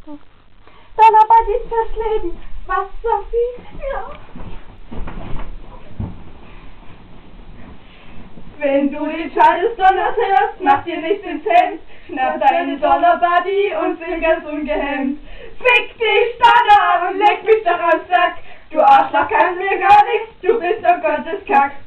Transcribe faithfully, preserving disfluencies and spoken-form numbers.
Donnerbad ist das Leben, was so viel, ja. Wenn du den Schall des Donners hörst, mach dir nicht ins Hemd, schnapp deine Donnerbody und sing ganz ungehemmt. Fick dich, Donner, und leck mich doch am Sack, du Arschloch kannst mir gar nichts, du bist doch Gottes Kack.